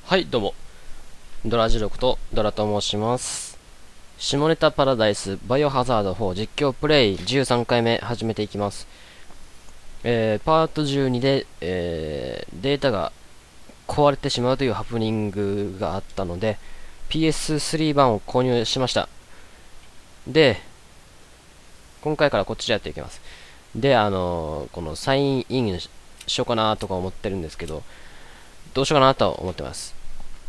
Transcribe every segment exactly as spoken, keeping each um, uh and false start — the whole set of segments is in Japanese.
はい、どうも。ドラジロクとドラと申します。下ネタパラダイスバイオハザードフォー実況プレイじゅうさんかいめ始めていきます。えー、パートじゅうにで、えー、データが壊れてしまうというハプニングがあったので ピーエススリー 版を購入しました。で、今回からこっちでやっていきます。で、あのー、このサインインしようかなとか思ってるんですけど、どうしようかなと思ってます。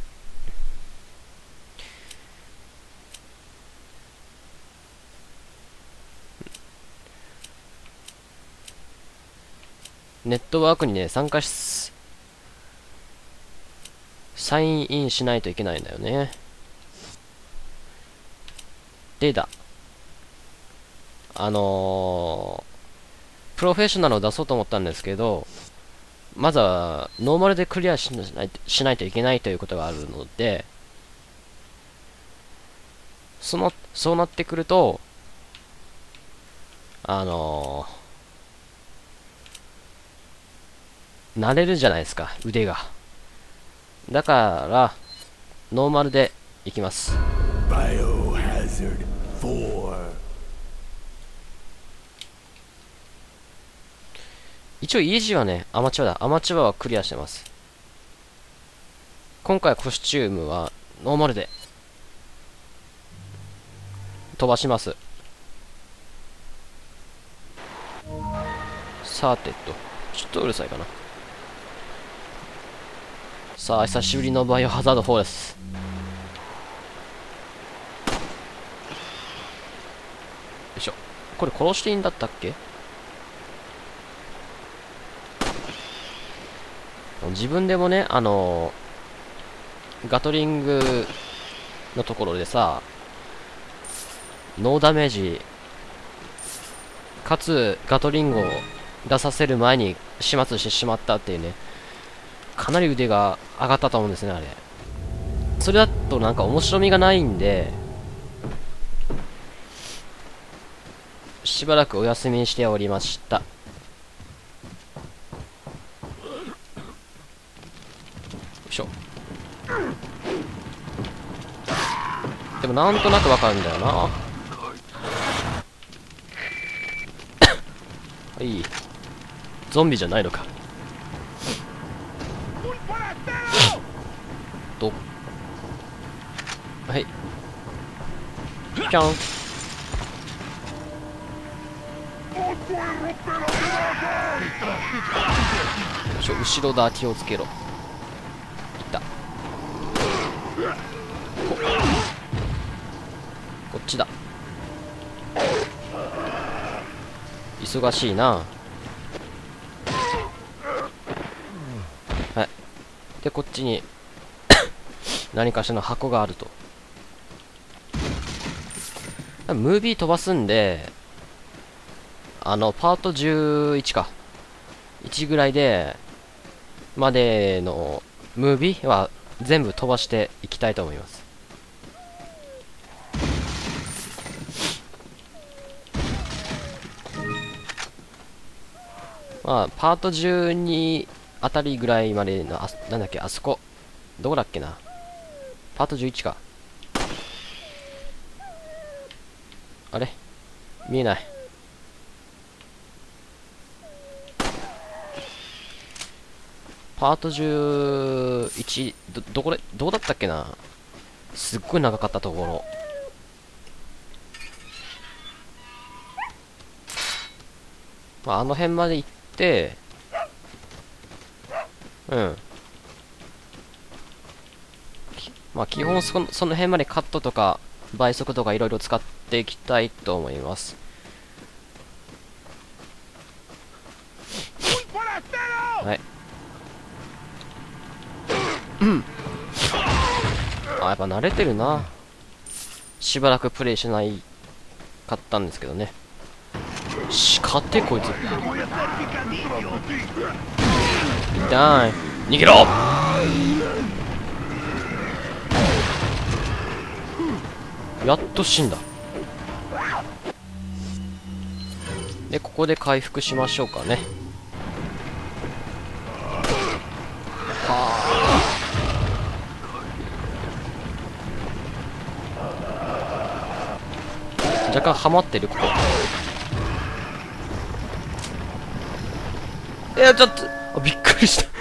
ネットワークにね、参加し、サインインしないといけないんだよね。データ。あのー、プロフェッショナルを出そうと思ったんですけど、まずは、ノーマルでクリアしないしないといけないということがあるので、その、そうなってくると、あのー、慣れるじゃないですか、腕が。だから、ノーマルでいきます。 Biohazard フォー。 一応イージーはね、アマチュアだ。アマチュアはクリアしてます。今回コスチュームはノーマルで飛ばします。さてと、ちょっとうるさいかな。さあ、久しぶりのバイオハザードフォーです。よいしょ。これ殺していいんだったっけ？自分でもね、あのー、ガトリングのところでさ、ノーダメージ、かつガトリングを出させる前に始末してしまったっていうね、かなり腕が上がったと思うんですね、あれ。それだとなんか面白みがないんで、しばらくお休みにしておりました。でもなんとなくわかるんだよな。はいゾンビじゃないのかとはいピャンちょ後ろだ気をつけろ。いったこっちだ。忙しいな。はいでこっちに何かしらの箱があると。ムービー飛ばすんで、あのパートじゅういちかいちぐらいでまでのムービーは全部飛ばしていきたいと思います。まあ、パートじゅうにあたりぐらいまでの、あ、なんだっけ、あそこ。どこだっけな。パートじゅういちか。あれ見えない。パートじゅういち、ど、どこで、どこだったっけな。すっごい長かったところ。まあ、あの辺まで行って、うん。まあ、基本その、その辺までカットとか倍速とかいろいろ使っていきたいと思います。はい。あ、やっぱ慣れてるな。しばらくプレイしないかったんですけどね。しかってこいつ。痛い。逃げろ。やっと死んだ。でここで回復しましょうかね。は若干ハマってるここ。いやちょっとあびっくりした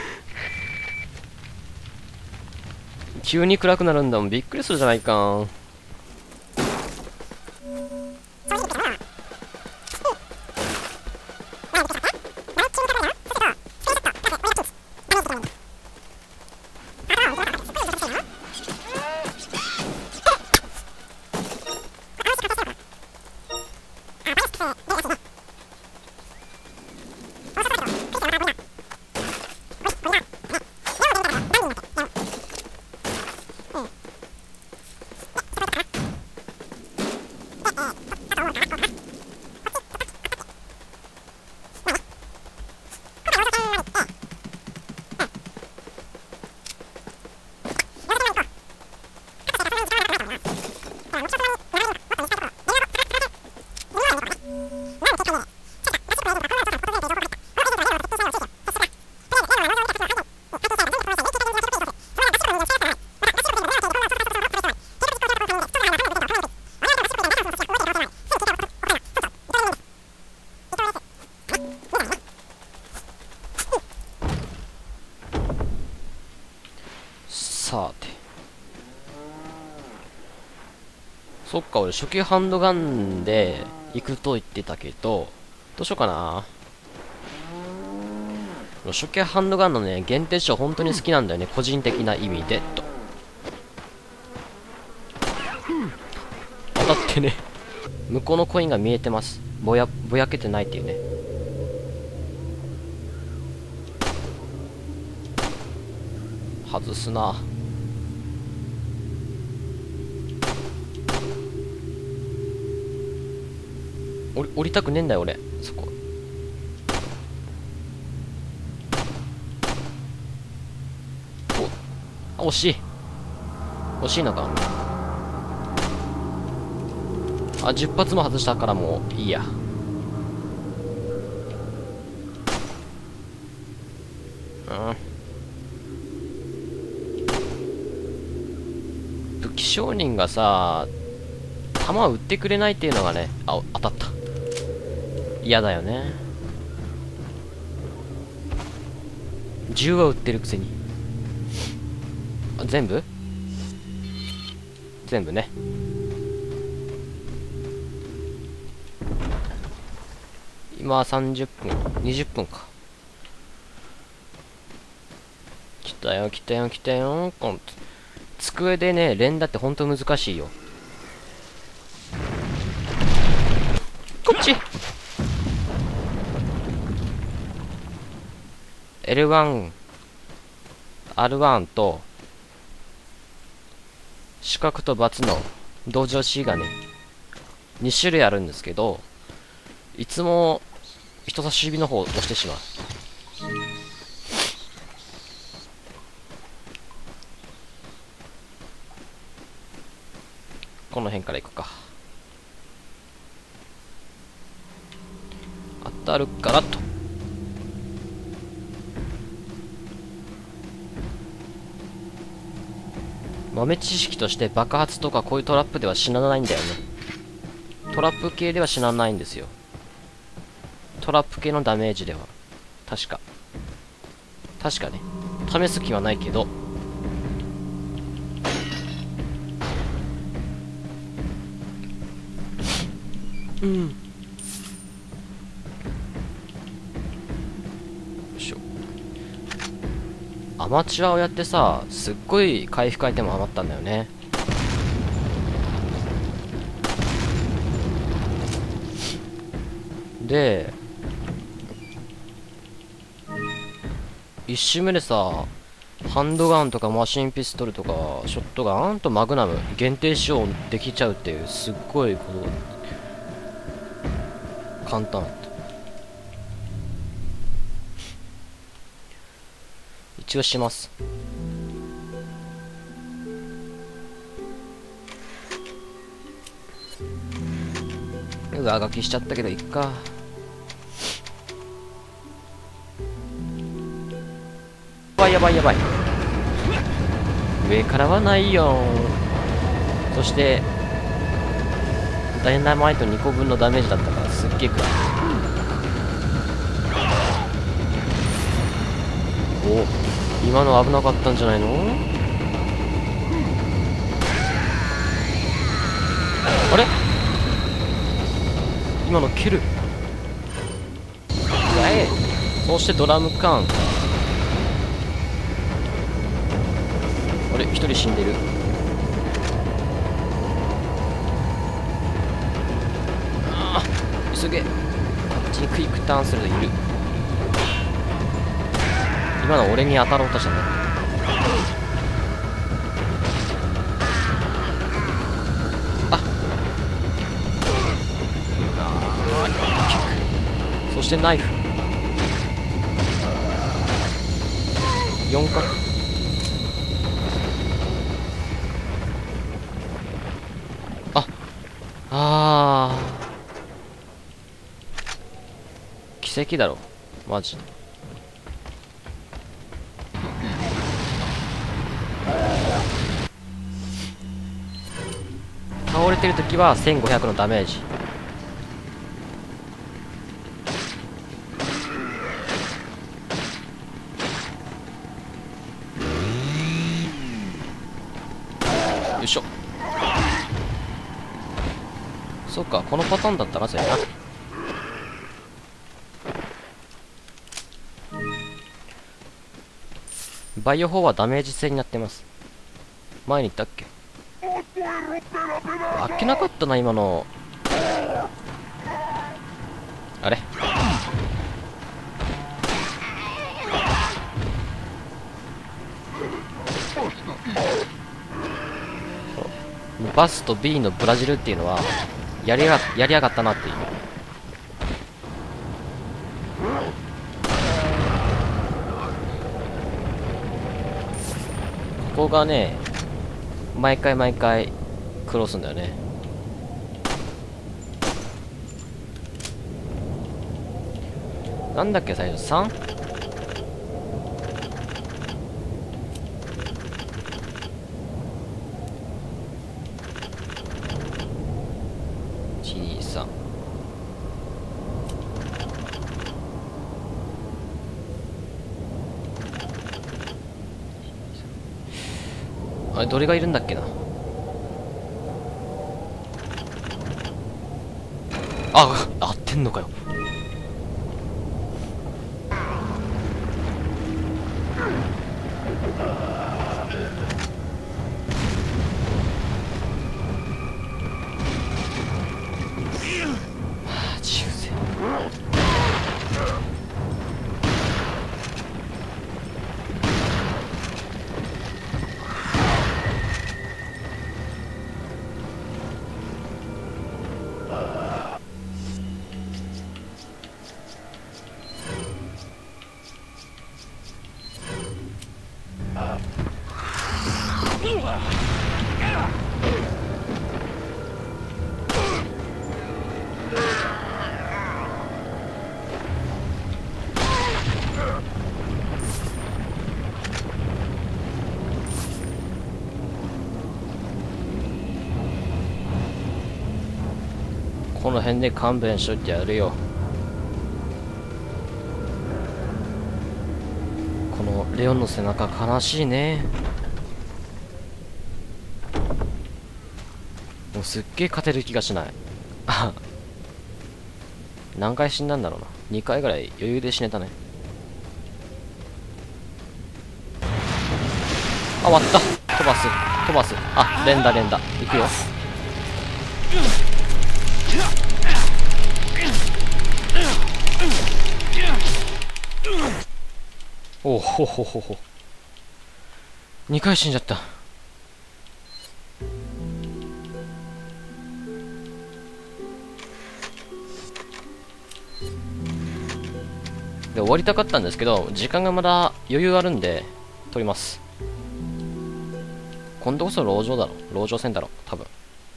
急に暗くなるんだもん、びっくりするじゃないか。さて、そっか、俺初級ハンドガンで行くと言ってたけど、どうしようかな。初級ハンドガンのね限定種本当に好きなんだよね、個人的な意味でと。当たってね向こうのコインが見えてます。ぼやぼやけてないっていうね。外すな。降り降りたくねえんだよ俺そこ。おあ惜しい惜しいのか。あじゅっ発も外したからもういいや。うん武器商人がさ弾を売ってくれないっていうのがね、あ当たった。嫌だよね。銃は売ってるくせに。あ全部全部ね。今さんじゅっぷんにじゅっぷんか。来たよ来たよ来たよ。コン机でね連打ってほんと難しいよ。こっち エルワン アールワン と四角と×の同時押しがねに種類あるんですけど、いつも人差し指の方を押してしまう。この辺からいくか。当たるからと。豆知識として爆発とかこういうトラップでは死なないんだよね。トラップ系では死なないんですよ。トラップ系のダメージでは確か確かね、試す気はないけど。うんよいしょ。アマチュアをやってさすっごい回復アイテム余ったんだよね。で一周目でさハンドガンとかマシンピストルとかショットガンとマグナム限定使用できちゃうっていうすっごいこと簡単。一応します。上書きしちゃったけどいっか。やばいやばいやばい。上からはないよ。そしてダイナマイトにこぶんのダメージだったからすっげえ食らう。お、今の危なかったんじゃないの？あれ、今の蹴る。ええ、そしてドラム缶。あれ、一人死んでる。ああ、急げ。こっちにクイックターンするといる。今の俺に当たろうとしたね。ああ、キック。そしてナイフ。よんか。ああー、奇跡だろマジ。倒れてるときはせんごひゃくのダメージ。よいしょ。そうか、このパターンだったな、それな。バイオフォーはダメージ制になってます。前に言ったっけ？あっけなかったな、今の。あれ？バスと B のブラジルっていうのはやりやがやりやがったなっていう。ここがね、毎回毎回クロスんだよね。なんだっけ最初 さん？ いちにさん。あれどれがいるんだっけな。あ、合ってんのかよ。マジうぜ。この辺で勘弁しといてやるよ。このレオンの背中悲しいね。もうすっげえ勝てる気がしない。何回死んだんだろうな。にかいぐらい余裕で死ねたね。あ、終わった。飛ばす飛ばす。あ、連打連打いくよ。おほほほほ。にかい死んじゃった。で終わりたかったんですけど、時間がまだ余裕あるんで取ります。今度こそ籠城だろ。籠城戦だろ多分。よ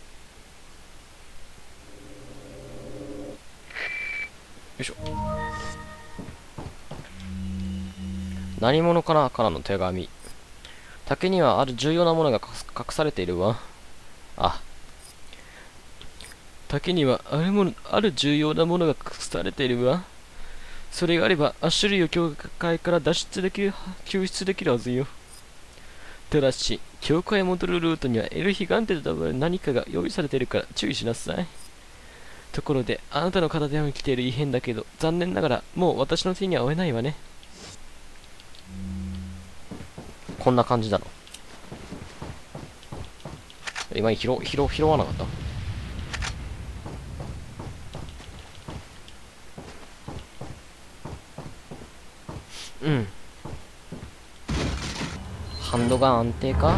いしょ。何者かなからの手紙。竹にはある重要なものが隠されているわ。あ、 竹にはあるもの、ある重要なものが隠されているわ。それがあれば、アッシュリーを教会から脱出できる、救出できるはずよ。ただし、教会へ戻るルートにはエルヒガンテと呼ばれる何かが用意されているから注意しなさい。ところで、あなたの片手に来ている異変だけど、残念ながら、もう私の手には負えないわね。こんな感じだろ。今拾、拾、拾わなかった？うん。ハンドガン安定か？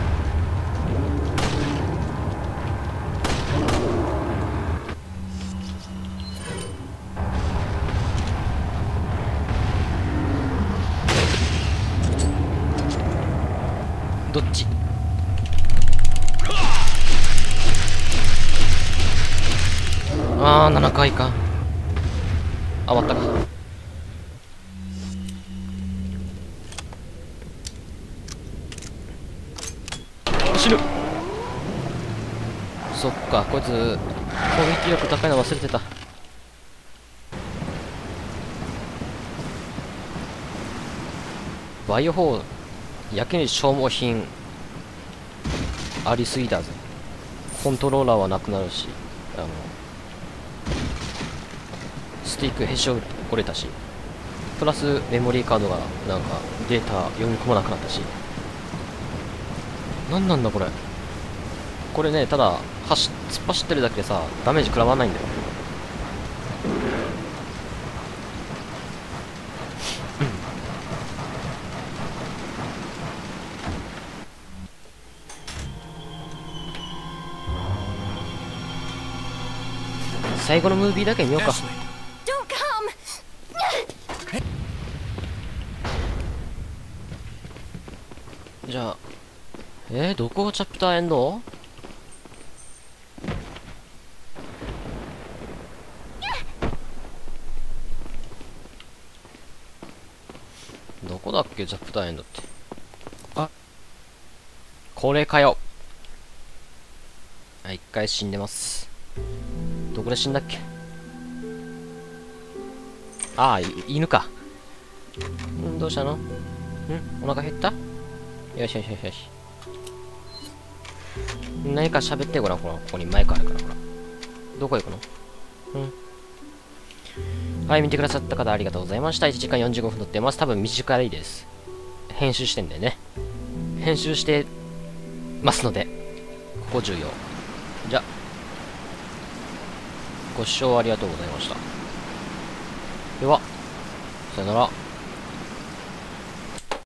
どっち？ああ、ななかいか。あ、終わったか。死ぬ。そっか、こいつ攻撃力高いの忘れてた。バイオフォーやけに消耗品ありすぎだぜ。コントローラーはなくなるし、あのスティックへし折れたし、プラスメモリーカードがなんかデータ読み込まなくなったし、なんなんだこれ。これね、ただ走突っ走ってるだけでさ、ダメージ食らわないんだよ。最後のムービーだけ見ようか。じゃあ、えー、どこがチャプターエンド？どこだっけチャプターエンドって。あ、これかよ。あ、一回死んでます。どこで死んだっけ？ああ、犬か。ん、どうしたの？ん、お腹減った？よしよしよしよし。何か喋ってごらん、ほら、ここにマイクあるから、ほら。どこ行くの？うん。はい、見てくださった方ありがとうございました。いちじかんよんじゅうごふん撮ってます。多分短いです。編集してんでね。編集してますので、ここ重要。じゃあ、ご視聴ありがとうございました。では、さよなら。